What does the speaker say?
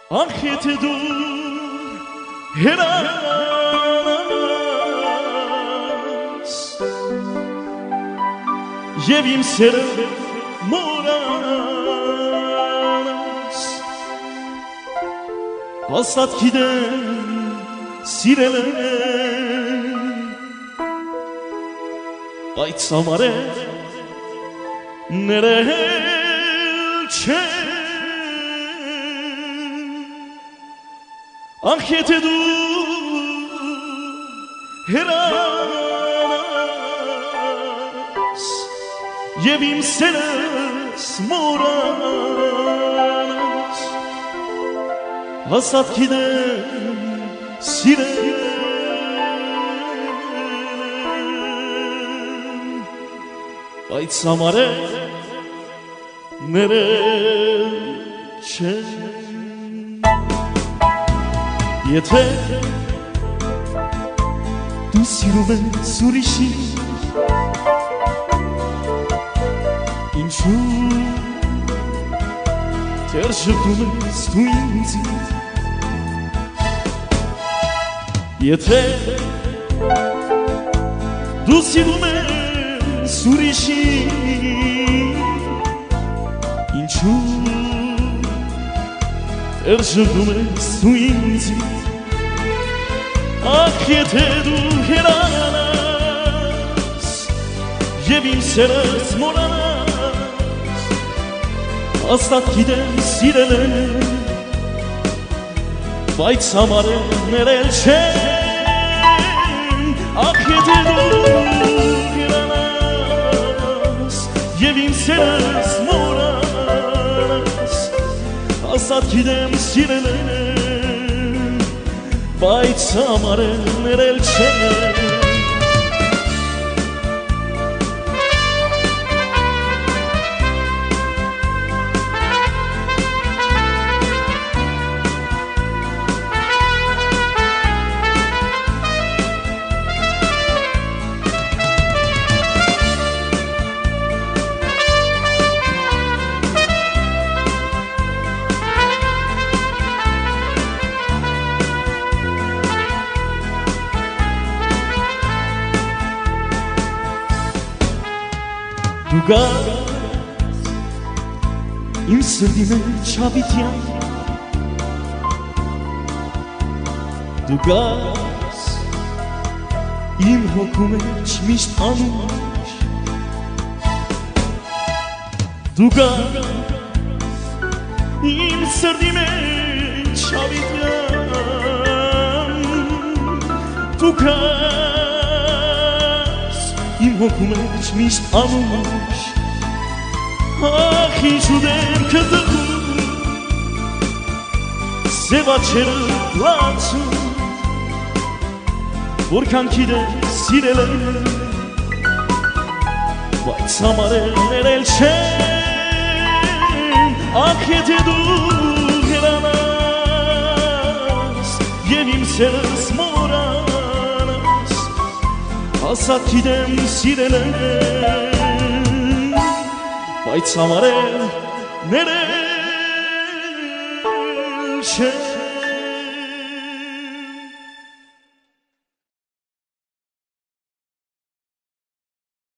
Anchete dur heranas Եվ իմ սերը մորանաս Հաստատ գիտեմ սիրել եմ Բայց համար է ներել չեմ Anchete dur heranas Եվ իմ սերս մորանաս Հաստատ գիտեմ սիրել Բայց համար է ներել չեմ Եթե դու սիրում ես ուրիշին Ինչու դեռ շփվում ես դու ինձից Եթե դու սիրում ես ուրիշին Ինչու դեռ շփվում ես դու ինձից Ախ եթե դու հեռանաս Եվ իմ սերս մորանաս Հաստատ գիտեմ սիրել եմ Բայց համար է ներել չեմ Ախ եթե դու հեռանաս Եվ իմ սերս մորանաս Հաստատ գիտեմ սիրել եմ Բայց համար է ներել չեմ Դու գաս իմ սրտի մեջ հավիտյան Դու գաս իմ հոգու մեջ միշտ անուշ Դու գաս իմ սրտի մեջ հավիտյան Դու գաս իմ հոգու մեջ միշտ անուշ Ախ ինչու դեմքը դղում Սևաչերը լացում Որքան գիտեմ սիրել եմ Բայց համար է ներել չեմ Ախ եթե դու հեռանաս Եվ իմ սերս մորանաս Հաստատ գիտեմ սիրել եմ Բայց համար է ներել չեմ